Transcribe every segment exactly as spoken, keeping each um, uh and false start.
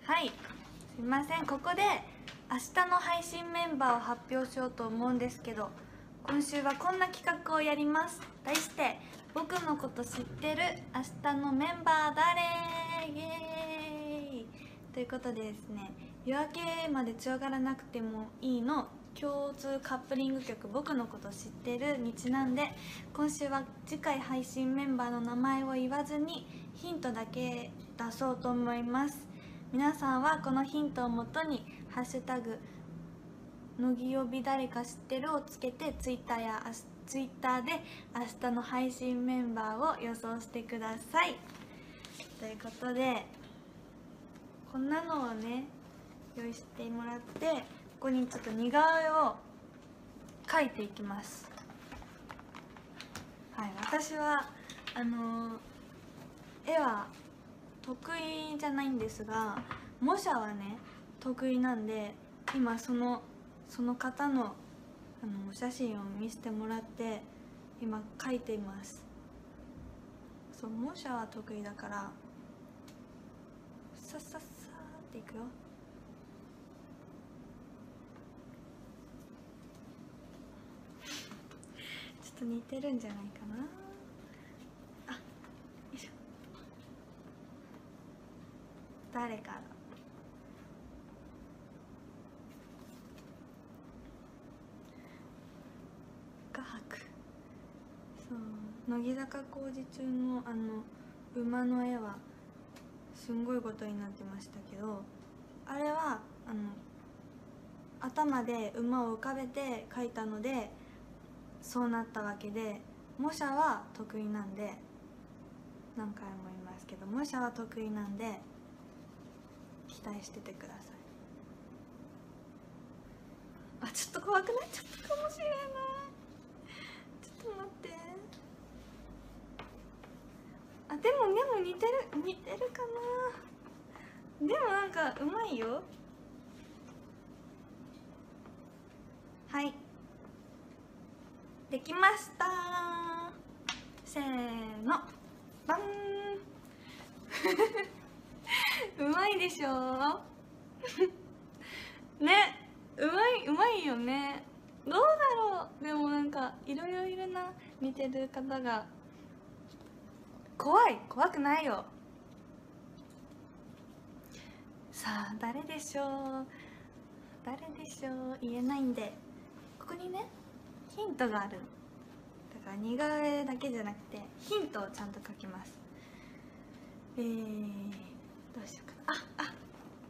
はい、すいません。ここで明日の配信メンバーを発表しようと思うんですけど、今週はこんな企画をやります。題して僕のこと知ってる明日のメンバー誰イエーイということでですね、夜明けまで強がらなくてもいいの共通カップリング曲僕のこと知ってるにちなんで、今週は次回配信メンバーの名前を言わずにヒントだけ出そうと思います。皆さんはこのヒントをもとにハッシュタグ乃木曜日誰か知ってるをつけてツイッターやツイッターで明日の配信メンバーを予想してください。ということで、こんなのをね用意してもらって、ここにちょっと似顔絵を描いていきます。はい、私はあの絵は得意じゃないんですが、模写はね得意なんで、今そのその方のあのお写真を見せてもらって今描いています。そう、模写は得意だからさっさっさーっていくよ。ちょっと似てるんじゃないかな。あ、よいしょ。誰か画伯、そう、乃木坂工事中のあの馬の絵はすんごいことになってましたけど、あれはあの頭で馬を浮かべて描いたのでそうなったわけで、模写は得意なんで、何回も言いますけど模写は得意なんで期待しててください。あ、ちょっと怖くなっちゃったかもしれない。ちょっと待って。あ、でもでも似てる似てるかな。でもなんかうまいよ。はい、できました。せーの、バンうまいでしょね、うまいうまいよね。どうだろう。でもなんかいろいろいるな、似てる方が。怖い、怖くないよ。さあ誰でしょう、誰でしょう。言えないんで、ここにねヒントがある。だから似顔絵だけじゃなくてヒントをちゃんと書きます。えー、どうしようかな。ああ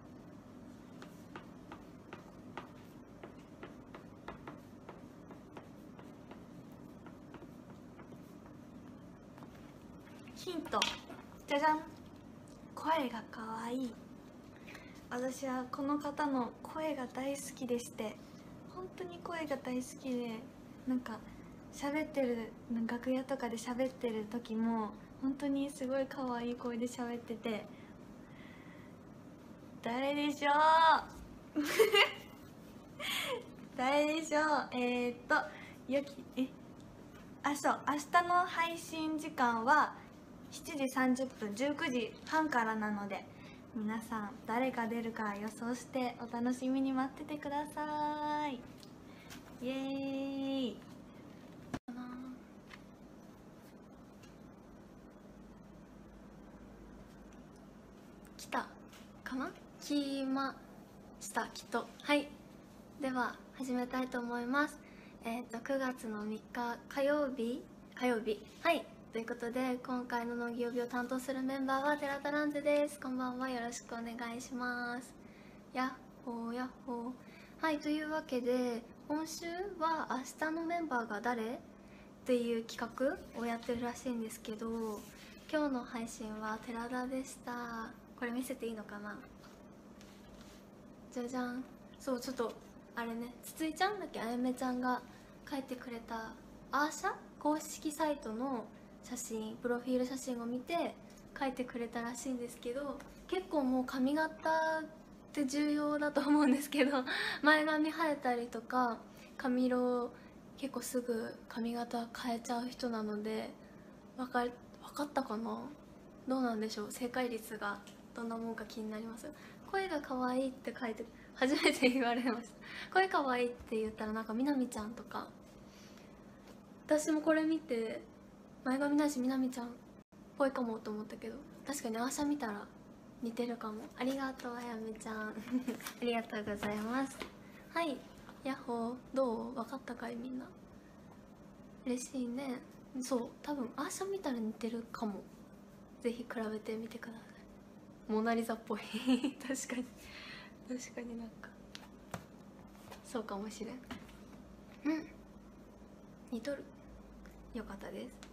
ヒント、じゃじゃん。声がかわいい。私はこの方の声が大好きでして、本当に声が大好きで、なんか喋ってる楽屋とかで喋ってる時も本当にすごい可愛い声で喋ってて、誰でしょう誰でしょう。えー、っとよきえあそう明日の配信時間はしちじさんじゅっぷんじゅうくじはんからなので、皆さん誰が出るか予想してお楽しみに待っててください。イエーイ。 来たかな、来ましたきっと。はい、では始めたいと思います。えっ、ー、とくがつのみっか火曜日火曜日はい、ということで今回の乃木曜日を担当するメンバーは寺田ランジェです。こんばんは、よろしくお願いします。やっほーやっほー。はい、というわけで今週は明日のメンバーが誰っていう企画をやってるらしいんですけど、今日の配信は寺田でした。これ見せていいのかな。じゃじゃん。そう、ちょっとあれね、筒井ちゃんだっけ、あやめちゃんが書いてくれたアーシャ公式サイトの写真、プロフィール写真を見て書いてくれたらしいんですけど、結構もう髪型って重要だと思うんですけど前髪生えたりとか髪色結構すぐ髪型変えちゃう人なので、分か分かったかな、どうなんでしょう、正解率がどんなもんか気になります。 声が可愛いって書いて初めて言われました。声可愛いって言ったらなんかみなみちゃんとか、私もこれ見て前髪ないしみなみちゃんっぽいかもと思ったけど、確かにアーシャ見たら似てるかも。ありがとうあやめちゃんありがとうございます。はい、ヤッホー。どう、分かったかいみんな。嬉しいね。そう、多分アーシャ見たら似てるかも。ぜひ比べてみてください。モナリザっぽい確かに確かになんかそうかもしれん。うん、似とる。よかったです。